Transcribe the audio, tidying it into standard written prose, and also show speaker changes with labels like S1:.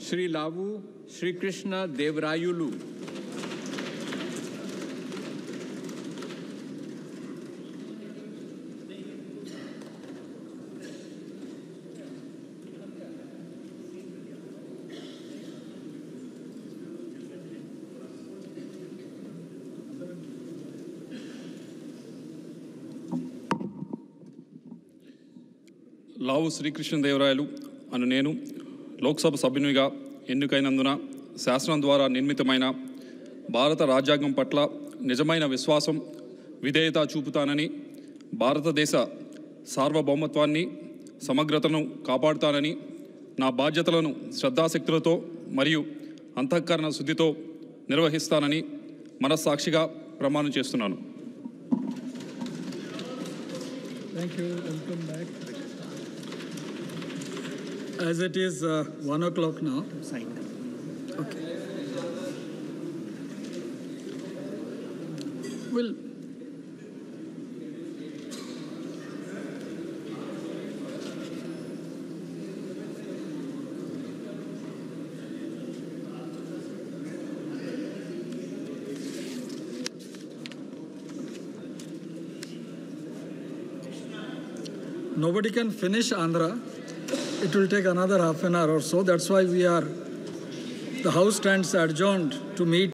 S1: Sri Lavu Sri Krishna Devrayulu.
S2: లావు శ్రీకృష్ణదేవరాయలు అను నేను లోక్సభ సభ్యునిగా ఎన్నికైనందున శాసనం ద్వారా నిర్మితమైన భారత రాజ్యాంగం పట్ల నిజమైన విశ్వాసం విధేయత చూపుతానని, భారతదేశ సార్వభౌమత్వాన్ని సమగ్రతను కాపాడుతానని, నా బాధ్యతలను శ్రద్ధాశక్తులతో మరియు అంతఃకరణ శుద్ధితో నిర్వహిస్తానని మనస్సాక్షిగా ప్రమాణం చేస్తున్నాను.
S3: Thank you. Welcome back. As it is 1 o'clock now. Signed. Okay. Well, nobody can finish Andhra. It will take another half an hour or so. That's why the House stands adjourned to meet